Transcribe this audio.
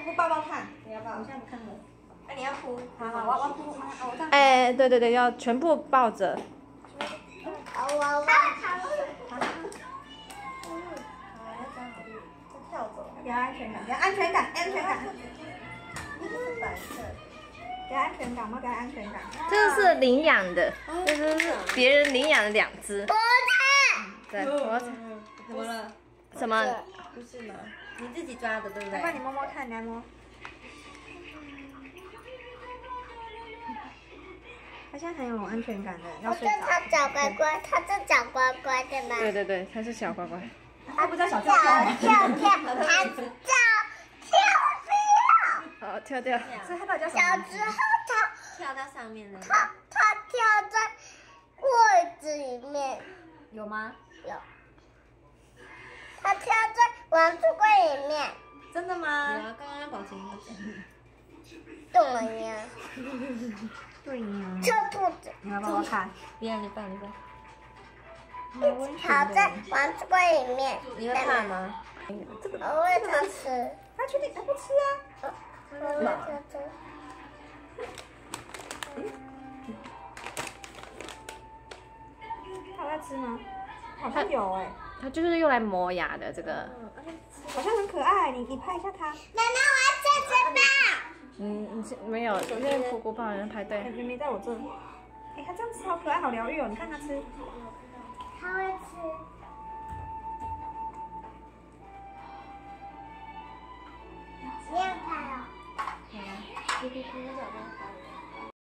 噗抱抱看，你要抱？我现在不看了。哎，你要扑？好，我扑吗？哦，我这样。 哎，对对对，要全部抱着。 好，好，跳走，给他安全感，给他安全感，安全感。这是白色。给他安全感，我们给他安全感。 这个是领养的，这是别人领养的2只。对，我怎么了？ 什么？ 不是吗？你自己抓的，对不对？帮你摸摸看，你来摸。他现在很有安全感的，要睡着。 他脚乖乖，他这脚乖乖的吗？ 对对对，它是小乖乖。 他不叫小跳跳吗？ 跳，他叫跳。 好，跳跳。 所以他到底叫什小么？ 时候跳到上面了。 他跳在柜子里面， 有吗？ 有。他跳在玩具柜里面， 真的吗？有啊，刚刚表情动了呀。 对呀。 这兔子， 你要帮我看？不要，你抱，你抱。 跑在玩具柜里面。 你会怕吗？ 我喂它吃。 他确定他不吃啊？ 我喂它吃。 他有在吃吗？好像有哎。 它就是用来磨牙的这个。 好像很可爱，你拍一下它。 奶奶，我要吃吃吧。 没有，因为姑姑帮人排队。 妹妹在我这。哎，它这样吃好可爱，好疗愈哦！你看它吃。 它会吃。你要拍哦。 好啊，咕咕咕，找到它了。